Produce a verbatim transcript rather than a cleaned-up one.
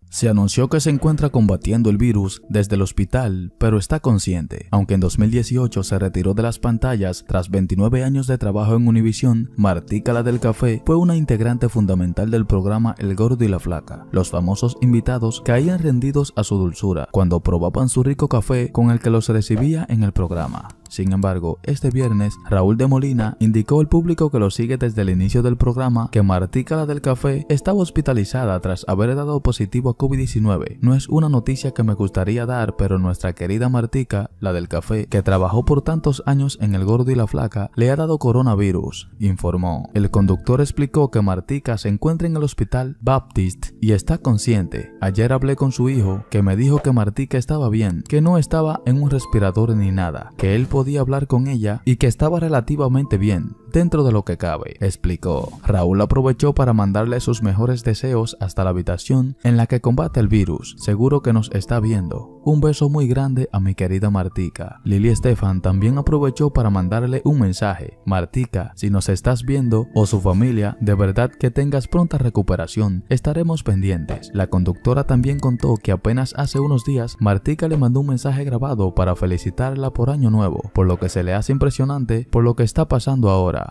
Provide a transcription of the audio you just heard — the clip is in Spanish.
Se anunció que se encuentra combatiendo el virus desde el hospital, pero está consciente. Aunque en dos mil dieciocho se retiró de las pantallas tras veintinueve años de trabajo en Univisión, Martika la del café fue una integrante fundamental del programa El Gordo y la Flaca. Los famosos invitados caían rendidos a su dulzura cuando probaban su rico café con el que los recibía en el programa. Sin embargo, este viernes, Raúl de Molina indicó al público que lo sigue desde el inicio del programa que Martika la del café estaba hospitalizada tras haber dado positivo a COVID diecinueve. No es una noticia que me gustaría dar, pero nuestra querida Martika, la del café, que trabajó por tantos años en El Gordo y la Flaca, le ha dado coronavirus, informó. El conductor explicó que Martika se encuentra en el hospital Baptist y está consciente. Ayer hablé con su hijo, que me dijo que Martika estaba bien, que no estaba en un respirador ni nada, que él podía hablar con ella y que estaba relativamente bien, dentro de lo que cabe, explicó. Raúl aprovechó para mandarle sus mejores deseos hasta la habitación en la que combate el virus. Seguro que nos está viendo. Un beso muy grande a mi querida Martika. Lili Estefan también aprovechó para mandarle un mensaje. Martika, si nos estás viendo o su familia, de verdad que tengas pronta recuperación. Estaremos pendientes. La conductora también contó que apenas hace unos días Martika le mandó un mensaje grabado para felicitarla por Año Nuevo, por lo que se le hace impresionante por lo que está pasando ahora.